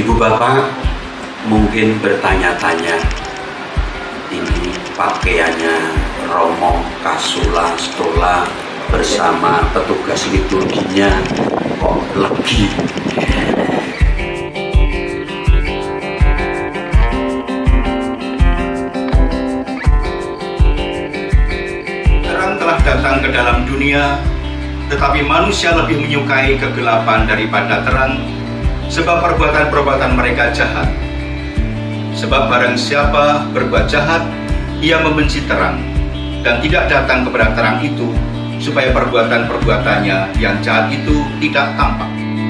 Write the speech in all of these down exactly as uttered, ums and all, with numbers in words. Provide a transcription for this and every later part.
Ibu bapak mungkin bertanya-tanya, ini pakaiannya Romo Kasula Stola bersama petugas liturginya kok legi. Terang telah datang ke dalam dunia, tetapi manusia lebih menyukai kegelapan daripada terang, sebab perbuatan-perbuatan mereka jahat. Sebab barang siapa berbuat jahat, ia membenci terang, dan tidak datang kepada terang itu, supaya perbuatan-perbuatannya yang jahat itu tidak tampak.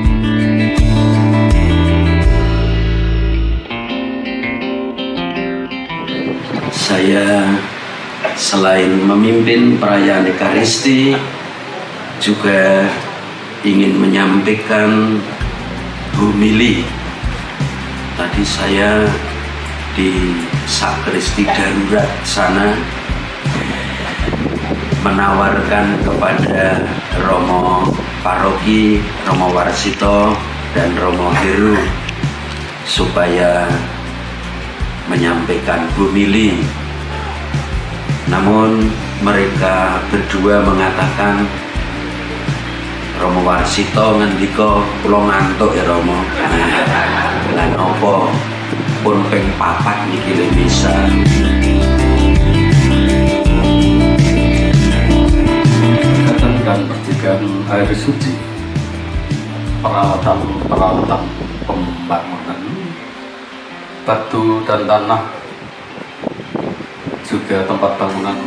Saya selain memimpin perayaan Ekaristi, juga ingin menyampaikan homili. Tadi saya di sakristi darurat sana menawarkan kepada Romo Paroki, Romo Warsito, dan Romo Heru supaya menyampaikan homili. Namun mereka berdua mengatakan, Romo Warsito ngendika kula ngantuk ya Romo. Lan opo pun ping papat niki le bisa. Kegiatan dan percikan air suci, peralatan-peralatan pembangunan, batu dan tanah, juga tempat bangunan.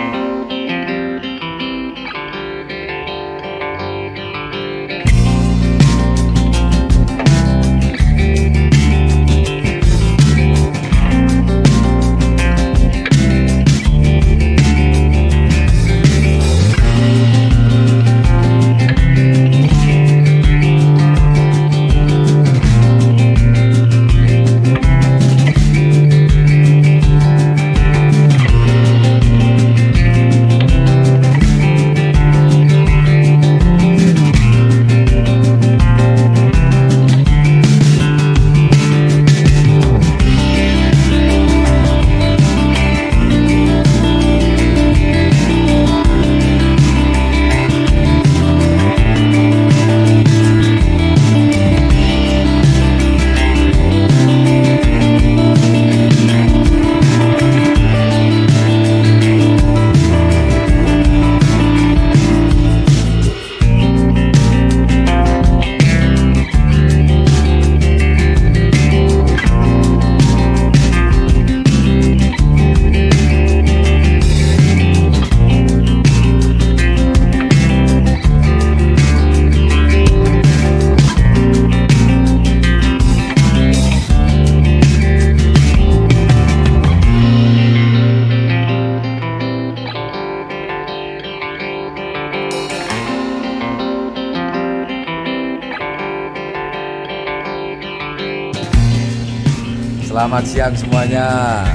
Selamat siang semuanya.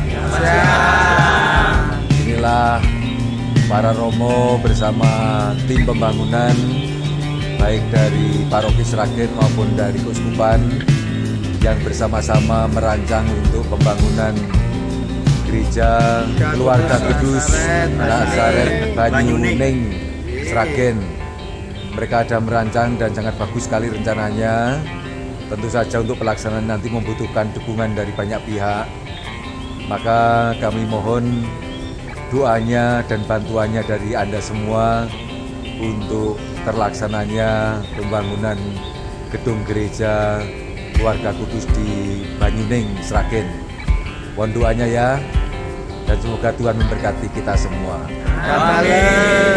Siang. Inilah para Romo bersama tim pembangunan baik dari Paroki Sragen maupun dari Keuskupan yang bersama-sama merancang untuk pembangunan Gereja Keluarga Kudus Nazaret Banyuning Sragen. Mereka ada merancang dan sangat bagus sekali rencananya. Tentu saja untuk pelaksanaan nanti membutuhkan dukungan dari banyak pihak. Maka kami mohon doanya dan bantuannya dari Anda semua untuk terlaksananya pembangunan gedung gereja Keluarga Kudus di Banyuning Sragen. Mohon doanya ya, dan semoga Tuhan memberkati kita semua. Amin.